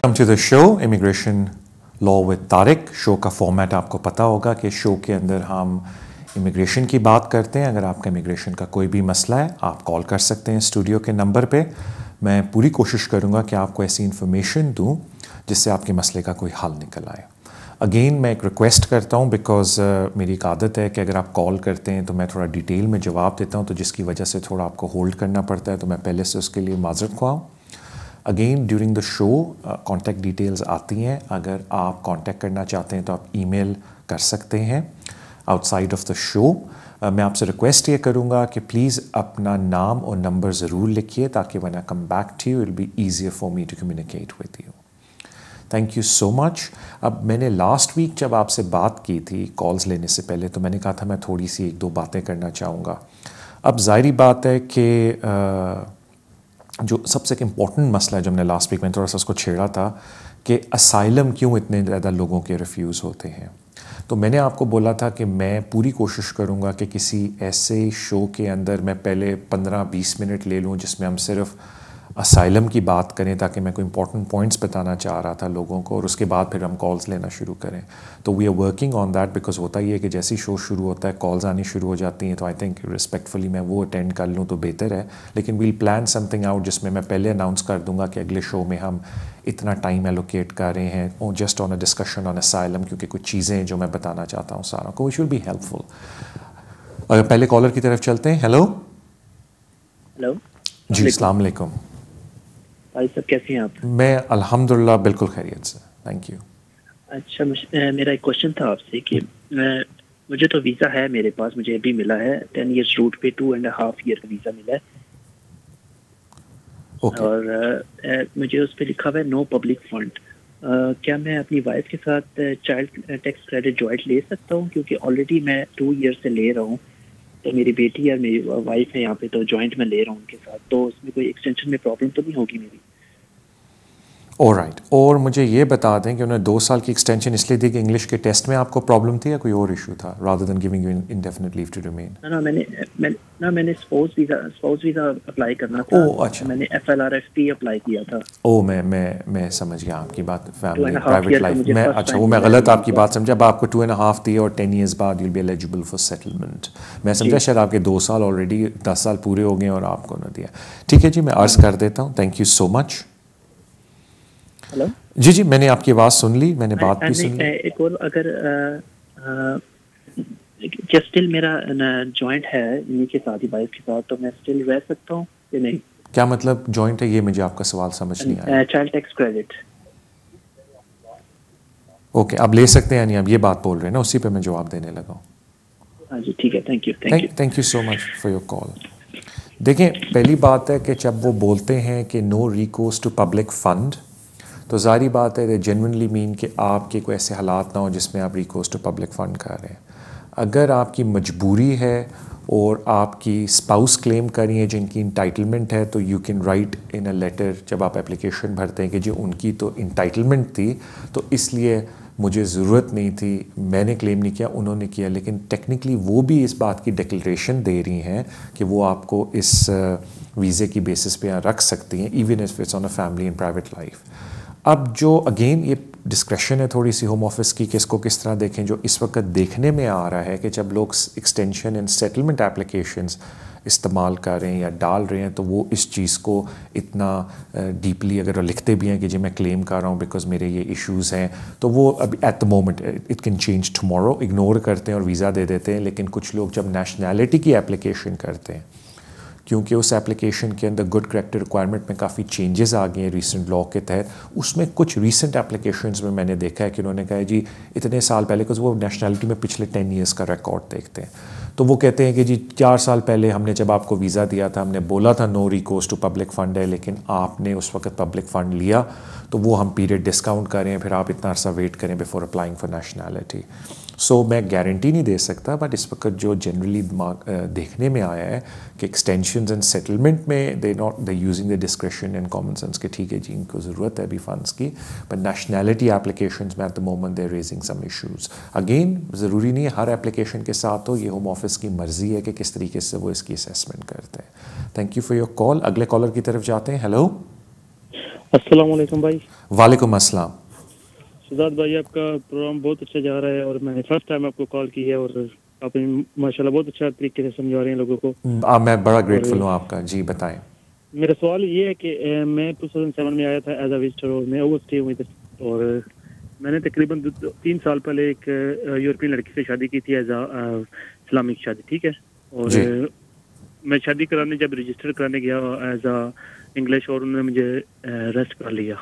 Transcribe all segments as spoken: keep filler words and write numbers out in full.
Welcome to the show immigration law with Tariq. Show का format आपको पता होगा कि शो के अंदर हम इमिग्रेशन की बात करते हैं। अगर आपका इमिग्रेशन का कोई भी मसला है आप कॉल कर सकते हैं स्टूडियो के नंबर पे। मैं पूरी कोशिश करूँगा कि आपको ऐसी इन्फॉर्मेशन दूँ जिससे आपके मसले का कोई हल निकल आए। अगेन मैं एक रिक्वेस्ट करता हूँ बिकॉज़ uh, मेरी एक आदत है कि अगर आप कॉल करते हैं तो मैं थोड़ा डिटेल में जवाब देता हूँ, तो जिसकी वजह से थोड़ा आपको होल्ड करना पड़ता है, तो मैं पहले से उसके लिए माजरत ख्वाह। Again during the show contact details आती हैं। अगर आप कॉन्टैक्ट करना चाहते हैं तो आप ईमेल कर सकते हैं आउटसाइड ऑफ द शो। मैं आपसे रिक्वेस्ट ये करूँगा कि प्लीज़ अपना नाम और नंबर ज़रूर लिखिए ताकि when I come back to you it be easier for me to communicate with you. Thank you so much. अब मैंने लास्ट वीक जब आपसे बात की थी कॉल्स लेने से पहले, तो मैंने कहा था मैं थोड़ी सी एक दो बातें करना चाहूँगा। अब ज़ाहिरी बात है कि जो सबसे एक इम्पॉर्टेंट मसला है जो हमने लास्ट वीक में थोड़ा सा उसको छेड़ा था कि असाइलम क्यों इतने ज़्यादा लोगों के रिफ्यूज़ होते हैं। तो मैंने आपको बोला था कि मैं पूरी कोशिश करूँगा कि किसी ऐसे शो के अंदर मैं पहले पंद्रह बीस मिनट ले लूँ जिसमें हम सिर्फ असाइलम की बात करें, ताकि मैं कोई इंपॉर्टेंट पॉइंट्स बताना चाह रहा था लोगों को, और उसके बाद फिर हम कॉल्स लेना शुरू करें। तो we are working on that because होता ही है कि जैसे ही शो शुरू होता है कॉल्स आनी शुरू हो जाती हैं, तो आई थिंक रिस्पेक्टफुली मैं वो अटेंड कर लूँ तो बेहतर है। लेकिन वील प्लान समथिंग आउट जिसमें मैं पहले अनाउंस कर दूंगा कि अगले शो में हम इतना टाइम एलोकेट कर रहे हैं और just on a discussion on asylum, क्योंकि कुछ चीज़ें जो मैं बताना चाहता हूँ सारा को विच विल बी हेल्पफुल। अगर पहले कॉलर की तरफ चलते हैं। हेलो हेलो जी, अस्सलाम वालेकुम भाई साहब, कैसे हैं आप? मैं अल्हम्दुलिल्लाह बिल्कुल खैरियत से, थैंक यू। अच्छा, मेरा एक क्वेश्चन था आपसे कि मैं मुझे तो वीज़ा है मेरे पास, मुझे अभी मिला है टेन इयर्स रूट पे, टू एंड हाफ ईयर का वीज़ा मिला है। okay. और आ, मुझे उस पर लिखा हुआ है नो पब्लिक फंड। क्या मैं अपनी वाइफ के साथ चाइल्ड टैक्स क्रेडिट जॉइंट ले सकता हूँ? क्योंकि ऑलरेडी मैं टू ईयर से ले रहा हूँ, तो मेरी बेटी और मेरी वाइफ है यहाँ पे, तो जॉइंट में ले रहा हूँ उनके साथ, तो उसमें कोई एक्सटेंशन में प्रॉब्लम तो नहीं होगी मेरी? All right right. और मुझे ये बता दें कि उन्होंने दो साल की एक्सटेंशन इसलिए दी कि इंग्लिश के टेस्ट में आपको प्रॉब्लम थी या कोई और इशू था, rather than giving you indefinite leave to remain? ना ना मैंने मैं, ना मैंने spouse visa spouse visa apply करना था। ओह अच्छा, मैंने F L R F P apply किया था। ओह मैं मैं मैं समझ गया आपकी बात, two family and half private year का लाइफ मुझे में। फर्स्ट अच्छा, टाइम वो मैं मिला गलत है आपकी वीज़ा। बात समझा। अब आपको टू एंड हाफ दिए और टेन ईयर्स बाद you'll be eligible for settlement. मैं समझा शायद आपके दो साल ऑलरेडी दस साल पूरे हो गए और आपको ना दिया। ठीक है जी, मैं अर्ज़ कर देता हूँ। Thank you so much. Hello जी जी, मैंने आपकी आवाज़ सुन ली, मैंने बात भी सुन ली। एक और, अगर क्या स्टिल मेरा जॉइंट है इन्हीं के साथ ही, वाइफ के साथ, तो मैं स्टिल रह सकता हूँ या नहीं? क्या मतलब जॉइंट है, ये मुझे आपका सवाल समझ नहीं आया। Child tax credit. ओके, आप ले सकते हैं, नहीं आप ये बात बोल रहे हैं ना, उसी पे मैं जवाब देने लगा हूँ। हाँ जी, ठीक है, thank you thank you thank you so much for your call. देखें, पहली बात है कि जब वो बोलते हैं कि no recourse to public fund, तो ज़ाहिर बात है जेन्युइनली मीन कि आपके कोई ऐसे हालात ना हो जिसमें आप रिकोर्स टू पब्लिक फ़ंड कर रहे हैं। अगर आपकी मजबूरी है और आपकी स्पाउस क्लेम करी है जिनकी इंटाइटलमेंट है, तो you can write in a letter जब आप एप्लीकेशन भरते हैं कि जो उनकी तो इंटाइटलमेंट थी, तो इसलिए मुझे ज़रूरत नहीं थी, मैंने क्लेम नहीं किया, उन्होंने किया। लेकिन टेक्निकली वो भी इस बात की डिक्लेरेशन दे रही हैं कि वो आपको इस वीज़े की बेसिस पे रख सकती हैं, even if it's on a family and private life. अब जो अगेन ये डिस्क्रेशन है थोड़ी सी होम ऑफिस की कि इसको किस तरह देखें, जो इस वक्त देखने में आ रहा है कि जब लोग एक्सटेंशन एंड सेटलमेंट एप्लीकेशंस इस्तेमाल कर रहे हैं या डाल रहे हैं, तो वो इस चीज़ को इतना डीपली अगर लिखते भी हैं कि जी मैं क्लेम कर रहा हूँ बिकॉज मेरे ये इश्यूज़ हैं, तो वो अभी at the moment it can change tomorrow, ignore करते हैं और वीज़ा दे देते हैं। लेकिन कुछ लोग जब नेशनैलिटी की एप्लीकेशन करते हैं, क्योंकि उस एप्लीकेशन के अंदर गुड करैक्टर रिक्वायरमेंट में काफ़ी चेंजेस आ गए हैं रिसेंट लॉ के तहत, उसमें कुछ रिसेंट एप्लीकेशंस में मैंने देखा है कि उन्होंने कहा है जी इतने साल पहले, बिकॉज वो नेशनैलिटी में पिछले टेन ईयर्स का रिकॉर्ड देखते हैं, तो वो कहते हैं कि जी चार साल पहले हमने जब आपको वीज़ा दिया था हमने बोला था no recourse to public fund है, लेकिन आपने उस वक्त पब्लिक फ़ंड लिया, तो वो हम पीरियड डिस्काउंट करें, फिर आप इतना अर्सा वेट करें before applying for nationality. So so, मैं गारंटी नहीं दे सकता, बट इस वक्त जो जनरली दिमाग देखने में आया है कि एक्सटेंशंस एंड सेटलमेंट में they not they using the discretion and common sense के ठीक है जी इनको ज़रूरत है अभी फंड्स की, बट नेशनैलिटी एप्लीकेशंस में at the moment they raising some issues. Again ज़रूरी नहीं है हर एप्लीकेशन के साथ हो, ये होम ऑफिस की मर्जी है कि किस तरीके से वो इसकी असेसमेंट करते हैं। Thank you for your call. अगले कॉलर की तरफ जाते हैं। हेलो अस्सलाम वालेकुम भाई। वालेकुम अस्सलाम। शहजाद भाई, आपका प्रोग्राम बहुत अच्छा जा रहा है और मैंने फर्स्ट टाइम आपको कॉल की है और आप माशाल्लाह बहुत अच्छा तरीके से समझा रहे हैं लोगों को। आ, मैं बड़ा ग्रेटफुल और हूँ आपका। जी बताएं। मेरा सवाल ये है कि ए, मैं दो हज़ार सात में आया था एज अ विजिटर और मैं ओवर स्टे हुई थी और मैंने तकरीबन दो- दो- तीन साल पहले एक अ, यूरोपियन लड़की से शादी की थी एज अ इस्लामिक शादी, ठीक है। और जी अ, मैं शादी कराने जब रजिस्टर कराने गया एज अ इंग्लिश और उन्होंने मुझे अरेस्ट कर लिया,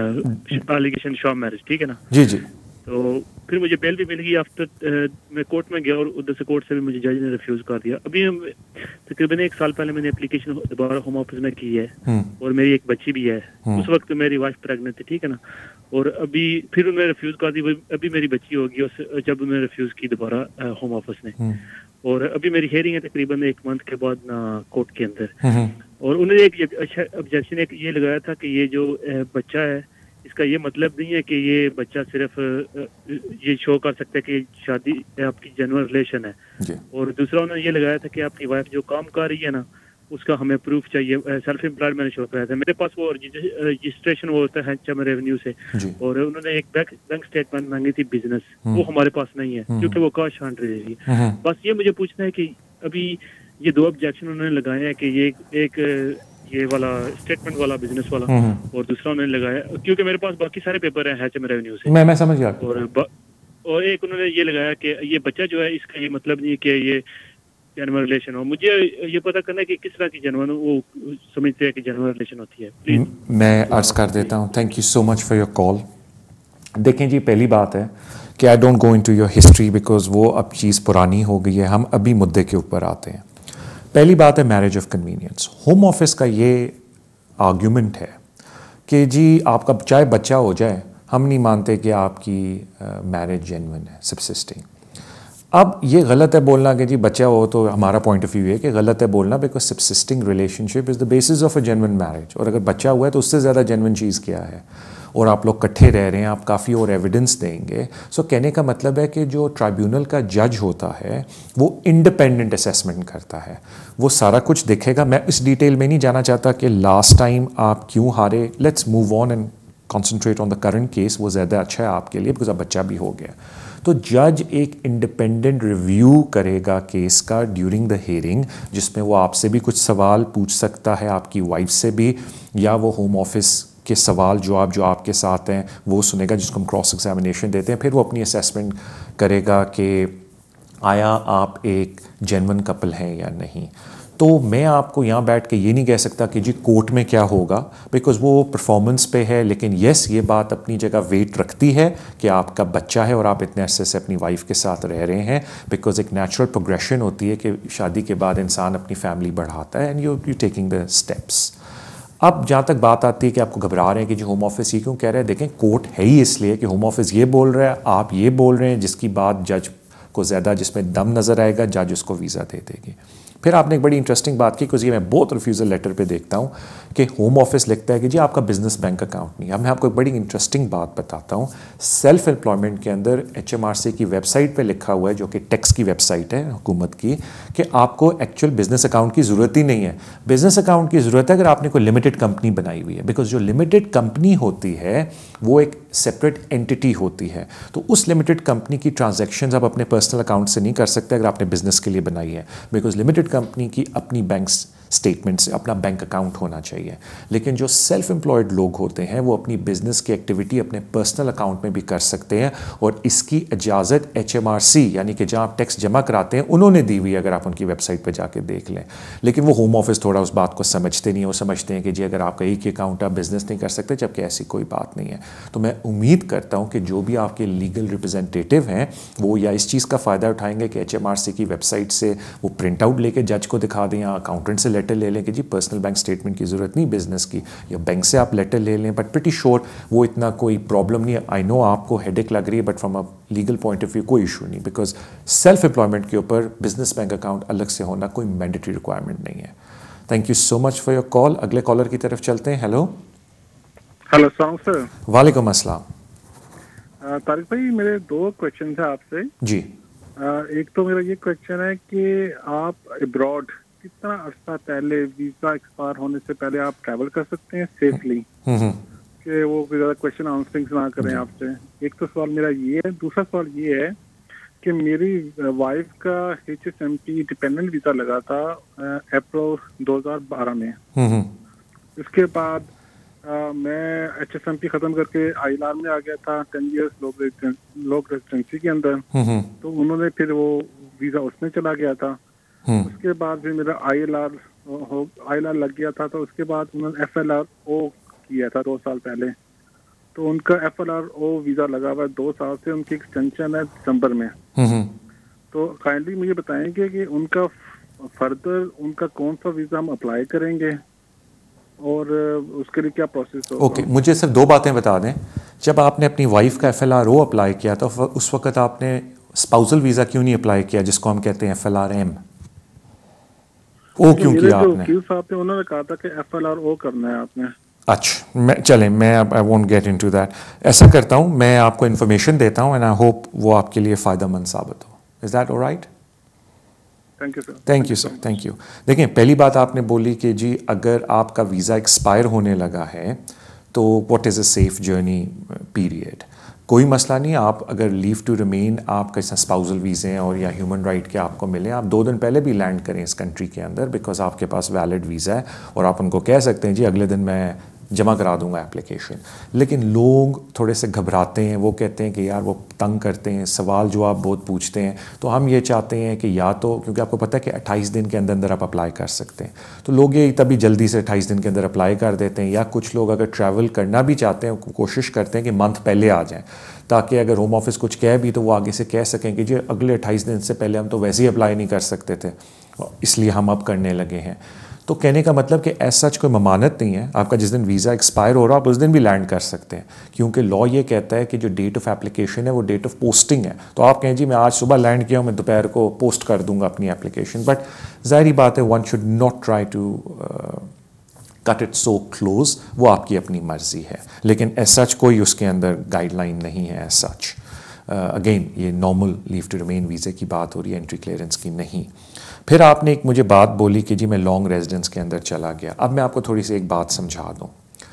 एलिगेशन शॉप मैरिज, ठीक है ना। जी जी। तो फिर मुझे बेल भी मिल गई आफ्टर मैं कोर्ट में गया और उधर से कोर्ट से भी मुझे जज ने रिफ्यूज कर दिया। अभी हम तकरीबन एक साल पहले मैंने एप्लीकेशन दोबारा होम ऑफिस में की है हम्म और मेरी एक बच्ची भी है। हम्म उस वक्त मेरी वाइफ प्रेग्नेंट थी, ठीक है ना। और अभी फिर उन्होंने रिफ्यूज कर दी, अभी मेरी बच्ची होगी और जब उन्होंने रिफ्यूज की दोबारा होम ऑफिस ने। हम्म और अभी मेरी हेयरिंग है तकरीबन एक मंथ के बाद ना कोर्ट के अंदर। हम्म और उन्होंने एक अच्छा ऑब्जेक्शन एक ये लगाया था कि ये जो अ, बच्चा है इसका ये मतलब नहीं है कि ये बच्चा सिर्फ अ, ये शो कर सकता है कि शादी आपकी जेन्युइन रिलेशन है। जी और दूसरा उन्होंने ये लगाया था कि आपकी वाइफ जो काम कर रही है ना उसका हमें प्रूफ चाहिए। सेल्फ एम्प्लॉयड मैंने शो कराया था, मेरे पास वो रजिस्ट्रेशन वो होता है चम रेवेन्यू से। जी और उन्होंने एक बैंक बैंक स्टेटमेंट मांगी थी बिजनेस, हम्म वो हमारे पास नहीं है हम्म क्योंकि वो काश हंड रही है। हम्म बस ये मुझे पूछना है कि अभी ये दो ऑब्जेक्शन उन्होंने लगाए हैं कि ये एक, एक ये वाला स्टेटमेंट वाला बिजनेस वाला हम्म और दूसरा उन्होंने लगाया क्योंकि मेरे पास बाकी सारे पेपर हैं एचएम रेवेन्यू से। मैं मैं समझ गया। और ब, और एक उन्होंने ये लगाया कि ये बच्चा जो है इसका ये मतलब नहीं है कि ये जेन्युइन रिलेशन हो। मुझे ये पता करना है कि किस तरह की जेन्युइन वो समझते हैं कि जेन्युइन रिलेशन होती है। प्लीज म- मैं अर्ज कर देता हूँ। Thank you so much for your call. देखें जी, पहली बात है कि I don't go into your history because वो अब चीज़ पुरानी हो गई है। हम अभी मुद्दे के ऊपर आते हैं। पहली बात है marriage of convenience. Home Office का ये आर्ग्यूमेंट है कि जी आपका चाहे बच्चा हो जाए, हम नहीं मानते कि आपकी मैरिज जेन्युइन है, सबसिस्टिंग। अब ये गलत है बोलना कि जी बच्चा हो, तो हमारा पॉइंट ऑफ व्यू है कि गलत है बोलना because subsisting relationship is the basis of a genuine marriage. और अगर बच्चा हुआ है तो उससे ज़्यादा जेन्युइन चीज़ क्या है। और आप लोग इकट्ठे रह रहे हैं, आप काफ़ी और एविडेंस देंगे। सो so, कहने का मतलब है कि जो ट्राइब्यूनल का जज होता है वो इंडिपेंडेंट असेसमेंट करता है, वो सारा कुछ देखेगा। मैं इस डिटेल में नहीं जाना चाहता कि लास्ट टाइम आप क्यों हारे। Let's move on and concentrate on the current case. वो ज़्यादा अच्छा है आपके लिए बिकॉज अब बच्चा भी हो गया। तो जज एक इंडिपेंडेंट रिव्यू करेगा केस का ड्यूरिंग द हियरिंग, जिसमें वो आपसे भी कुछ सवाल पूछ सकता है, आपकी वाइफ से भी, या वो होम ऑफिस के सवाल जवाब जो आपके साथ हैं वो सुनेगा, जिसको हम क्रॉस एग्जामिनेशन देते हैं। फिर वो अपनी असेसमेंट करेगा कि आया आप एक जेन्युइन कपल हैं या नहीं। तो मैं आपको यहाँ बैठ के ये नहीं कह सकता कि जी कोर्ट में क्या होगा, बिकॉज वो परफॉर्मेंस पे है। लेकिन येस, ये बात अपनी जगह वेट रखती है कि आपका बच्चा है और आप इतने अरसे से अपनी वाइफ के साथ रह रहे हैं। बिकॉज एक नेचुरल प्रोग्रेशन होती है कि शादी के बाद इंसान अपनी फैमिली बढ़ाता है and you you taking the steps. अब जहाँ तक बात आती है कि आपको घबरा रहे हैं कि जो होम ऑफिस ये क्यों कह रहे हैं, देखें कोर्ट है ही इसलिए कि होम ऑफिस ये बोल रहा है, आप ये बोल रहे हैं, जिसकी बात जज को ज़्यादा जिसमें दम नज़र आएगा, जज उसको वीज़ा दे देगी। फिर आपने एक बड़ी इंटरेस्टिंग बात की, क्योंकि ये मैं बहुत रिफ्यूज़ल लेटर पे देखता हूँ कि होम ऑफिस लिखता है कि जी आपका बिजनेस बैंक अकाउंट नहीं है। अब मैं आपको एक बड़ी इंटरेस्टिंग बात बताता हूँ। सेल्फ एम्प्लॉयमेंट के अंदर एच एम आर सी की वेबसाइट पे लिखा हुआ है, जो कि टैक्स की वेबसाइट है हुकूमत की, कि आपको एक्चुअल बिजनेस अकाउंट की ज़रूरत ही नहीं है। बिजनेस अकाउंट की ज़रूरत है अगर आपने कोई लिमिटेड कंपनी बनाई हुई है, बिकॉज जो लिमिटेड कंपनी होती है वो एक सेपरेट एंटिटी होती है। तो उस लिमिटेड कंपनी की ट्रांजैक्शंस आप अपने पर्सनल अकाउंट से नहीं कर सकते अगर आपने बिजनेस के लिए बनाई है, बिकॉज लिमिटेड कंपनी की अपनी बैंक स्टेटमेंट से अपना बैंक अकाउंट होना चाहिए। लेकिन जो सेल्फ एम्प्लॉयड लोग होते हैं वो अपनी बिजनेस की एक्टिविटी अपने पर्सनल अकाउंट में भी कर सकते हैं, और इसकी इजाज़त एच एम आर सी यानी कि जहाँ आप टैक्स जमा कराते हैं उन्होंने दी हुई है, अगर आप उनकी वेबसाइट पर जाके देख लें। लेकिन वो होम ऑफिस थोड़ा उस बात को समझते नहीं है। वो समझते हैं कि जी अगर आपका एक ही अकाउंट आप बिजनेस नहीं कर सकते, जबकि ऐसी कोई बात नहीं है। तो मैं उम्मीद करता हूँ कि जो भी आपके लीगल रिप्रेजेंटेटिव हैं वो या इस चीज़ का फ़ायदा उठाएंगे कि एच एम आर सी की वेबसाइट से वो प्रिंट आउट लेके जज को दिखा दें, या अकाउंटेंट से लेटर ले लें कि जी पर्सनल बैंक स्टेटमेंट की ज़रूरत नहीं बिजनेस की, या बैंक से आप लेटर ले लें। बट प्रिटी श्योर वो इतना कोई प्रॉब्लम नहीं है। आई नो आपको हेडेक लग रही है, but from a legal point of view कोई इशू नहीं, बिकॉज सेल्फ एम्प्लॉयमेंट के ऊपर बिजनेस बैंक अकाउंट अलग से होना कोई मैंडेटरी रिक्वायरमेंट नहीं है। Thank you so much for your call. अगले कॉलर की तरफ चलते हैं। हेलो हेलो सलाम सर। वालेकुम अस्सलाम। तारिक भाई, मेरे दो क्वेश्चन थे आपसे जी। uh, एक तो मेरा ये क्वेश्चन है कि आप अब्रॉड कितना अर्सा पहले वीजा एक्सपायर होने से पहले आप ट्रैवल कर सकते हैं सेफली, कि वो ज़्यादा क्वेश्चन आंसरिंग ना करें आपसे। एक तो सवाल मेरा ये है, दूसरा सवाल ये है कि मेरी वाइफ का H S M P dependent visa लगा था अप्रैल दो हज़ार बारह में। इसके बाद आ, मैं एच एस एम पी ख़त्म करके आई एल आर में आ गया था, टेन इयर्स लोग लोग रेजिडेंसी के अंदर। तो उन्होंने फिर वो वीज़ा उसमें चला गया था। उसके बाद फिर मेरा I L R I L R लग गया था। तो उसके बाद उन्होंने एफ एल आर ओ किया था दो साल पहले। तो उनका F L R O visa लगा हुआ है दो साल से, उनकी एक्सटेंशन है दिसंबर में। तो काइंडली मुझे बताएंगे कि उनका फर्दर उनका कौन सा वीज़ा हम अप्लाई करेंगे और उसके लिए क्या प्रोसेस होगा? ओके okay, मुझे सिर्फ दो बातें बता दें। जब आपने अपनी वाइफ का F L R O apply किया तो उस वक्त आपने स्पाउसल वीज़ा क्यों नहीं अप्लाई किया, जिसको हम कहते हैं F L R M? O क्यों किया आपने? वकील साहब ने उन्होंने कहा था कि एफ एल आर ओ करना है आपने। अच्छा, मैं चलें, मैं I won't get into that. ऐसा करता हूँ, मैं आपको इन्फॉर्मेशन देता हूँ एंड आई होप वो आपके लिए फ़ायदेमंद साबित हो। Is that alright? Thank you sir. Thank you sir, thank you. देखिए, पहली बात आपने बोली कि जी अगर आपका वीज़ा एक्सपायर होने लगा है तो what is a safe journey period? कोई मसला नहीं, आप अगर लीव टू रिमेन आपका स्पाउसल वीज़े हैं और या ह्यूमन राइट के आपको मिले, आप दो दिन पहले भी लैंड करें इस कंट्री के अंदर, बिकॉज आपके पास वैलिड वीज़ा है और आप उनको कह सकते हैं जी अगले दिन मैं जमा करा दूंगा एप्लीकेशन। लेकिन लोग थोड़े से घबराते हैं, वो कहते हैं कि यार वो तंग करते हैं, सवाल जवाब बहुत पूछते हैं। तो हम ये चाहते हैं कि या तो, क्योंकि आपको पता है कि अट्ठाईस दिन के अंदर अंदर आप अप्लाई कर सकते हैं, तो लोग ये तभी जल्दी से अट्ठाईस दिन के अंदर अप्लाई कर देते हैं। या कुछ लोग अगर ट्रैवल करना भी चाहते हैं, कोशिश करते हैं कि मंथ पहले आ जाएँ, ताकि अगर होम ऑफिस कुछ कह भी तो वो आगे से कह सकें कि जी अगले अट्ठाईस दिन से पहले हम तो वैसे ही अप्लाई नहीं कर सकते थे, इसलिए हम अब करने लगे हैं। तो कहने का मतलब कि ऐसा सच कोई ममानत नहीं है, आपका जिस दिन वीज़ा एक्सपायर हो रहा है आप उस दिन भी लैंड कर सकते हैं, क्योंकि लॉ ये कहता है कि जो डेट ऑफ एप्लीकेशन है वो डेट ऑफ पोस्टिंग है। तो आप कहें जी मैं आज सुबह लैंड किया हूँ, मैं दोपहर को पोस्ट कर दूंगा अपनी एप्लीकेशन, बट ज़ाहिर बात है one should not try to cut it so close, वो आपकी अपनी मर्जी है। लेकिन एज सच कोई उसके अंदर गाइडलाइन नहीं है एज सच। अगेन ये नॉर्मल लीव टू रिमेन वीज़े की बात हो रही है, एंट्री क्लियरेंस की नहीं। फिर आपने एक मुझे बात बोली कि जी मैं लॉन्ग रेजिडेंस के अंदर चला गया। अब मैं आपको थोड़ी सी एक बात समझा दूँ,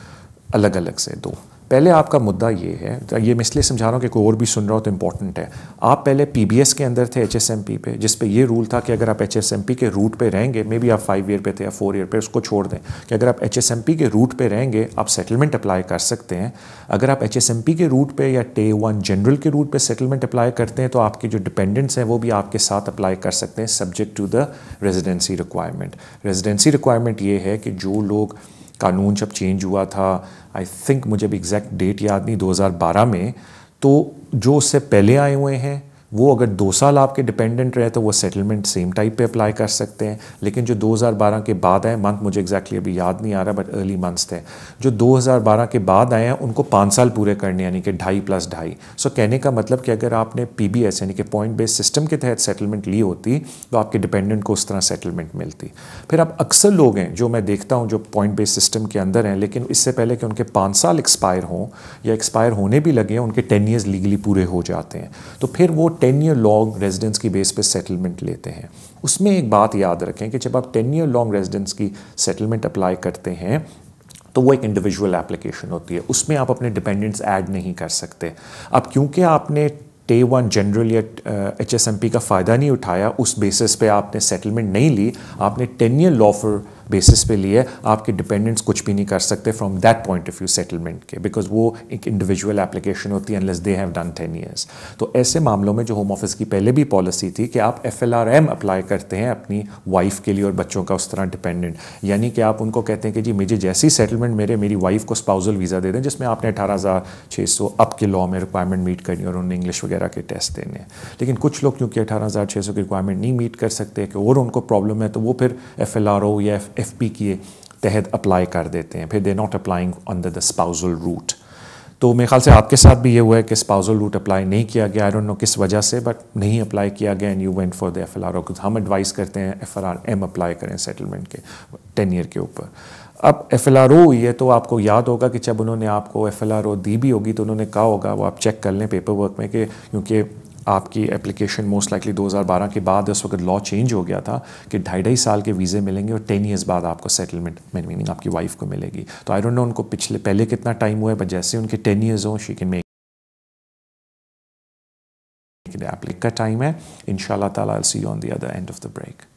अलग अलग से दो। पहले आपका मुद्दा ये है, ये मैं इसलिए समझा रहा हूँ कि कोई और भी सुन रहा हो तो इम्पोर्टेंट है। आप पहले पी बी एस के अंदर थे एच एस एम पी पे, जिस पे ये रूल था कि अगर आप एच एस एम पी के रूट पे रहेंगे, मे बी आप फाइव ईयर पे थे या फोर ईयर पे, उसको छोड़ दें, कि अगर आप एच एस एम पी के रूट पे रहेंगे आप सेटलमेंट अप्लाई कर सकते हैं। अगर आप एच एस एम पी के रूट पे या टे वन जनरल के रूट पे सेटलमेंट अप्लाई करते हैं तो आपके जो डिपेंडेंट्स हैं वो भी आपके साथ अप्लाई कर सकते हैं, subject to the residency requirement. Residency requirement ये है कि जो लोग, कानून जब चेंज हुआ था, आई थिंक मुझे भी एग्जैक्ट डेट याद नहीं, दो हज़ार बारह में, तो जो उससे पहले आए हुए हैं वो अगर दो साल आपके डिपेंडेंट रहे तो वो सेटलमेंट सेम टाइप पे अप्लाई कर सकते हैं। लेकिन जो दो हज़ार बारह के बाद आए, मंथ मुझे एग्जैक्टली अभी याद नहीं आ रहा, बट अर्ली मंथ्स थे, जो दो हज़ार बारह के बाद आए हैं उनको पाँच साल पूरे करने, यानी कि ढाई प्लस ढाई। सो कहने का मतलब कि अगर आपने पी बी एस यानी कि पॉइंट बेस्ड सिस्टम के तहत सेटलमेंट ली होती तो आपके डिपेंडेंट को उस तरह सेटलमेंट मिलती। फिर अब अक्सर लोग हैं जो मैं देखता हूँ जो पॉइंट बेस्ड सिस्टम के अंदर हैं, लेकिन इससे पहले कि उनके पाँच साल एक्सपायर हों या एक्सपायर होने भी लगे हैं, उनके टेन ईयर्स लीगली पूरे हो जाते हैं। तो फिर वो टेन ईयर लॉन्ग रेजिडेंस की बेस पे सेटलमेंट लेते हैं। उसमें एक बात याद रखें कि जब आप टेन ईयर लॉन्ग रेजिडेंस की सेटलमेंट अप्लाई करते हैं तो वो एक इंडिविजुअल एप्लीकेशन होती है, उसमें आप अपने डिपेंडेंट्स ऐड नहीं कर सकते। अब क्योंकि आपने टे वन जनरल या एच एस एम पी का फ़ायदा नहीं उठाया, उस बेसिस पे आपने सेटलमेंट नहीं ली, आपने टेन ईयर लॉफर बेसिस पे लिए, आपके डिपेंडेंट्स कुछ भी नहीं कर सकते from that point of view settlement के, बिकॉज वो एक इंडिविजुअल एप्लीकेशन होती है unless they have done ten years. तो ऐसे मामलों में जो होम ऑफिस की पहले भी पॉलिसी थी कि आप F L R M apply करते हैं अपनी वाइफ के लिए और बच्चों का उस तरह डिपेंडेंट, यानी कि आप उनको कहते हैं कि जी मुझे जैसी सेटलमेंट मेरे मेरी वाइफ को स्पाउसल वीज़ा दे दें, जिसमें आपने अठारह हज़ार छः सौ अब के लॉ में रिक्वायरमेंट मीट करनी और उन्हें इंग्लिश वगैरह के टेस्ट देने हैं। लेकिन कुछ लोग क्योंकि अठारह हज़ार छः सौ की रिक्वायरमेंट नहीं मीट कर सकते कि और उनको प्रॉब्लम है, तो वो फिर एफ एल आर ओ या एफ पी की तहत अप्लाई कर देते हैं, फिर they not applying under the spousal route. तो मेरे ख्याल से आपके साथ भी ये हुआ है कि स्पाउसल रूट अप्लाई नहीं किया गया, आई डोंट नो किस वजह से, बट नहीं अप्लाई किया गया and you went for the F L R O. हम एडवाइस करते हैं F L R M apply करें सेटलमेंट के टेन ईयर के ऊपर। अब एफ एल आर ओ हुई है तो आपको याद होगा कि जब उन्होंने आपको एफ एल आर ओ दी भी होगी तो उन्होंने कहा होगा, वो आप चेक कर लें पेपर वर्क में, कि क्योंकि आपकी एप्लीकेशन मोस्ट लाइकली दो हज़ार बारह के बाद उस वक्त लॉ चेंज हो गया था कि ढाई ढाई साल के वीज़े मिलेंगे और टेन ईयर्स बाद आपको सेटलमेंट मीनिंग आपकी वाइफ को मिलेगी। तो आई डोंट नो उनको पिछले पहले कितना टाइम हुआ है, बट जैसे उनके टेन ईयर्स हों शी कैन मेक एप्लीक का टाइम है। इंशाल्लाह ताला I will see you on the other end of the break.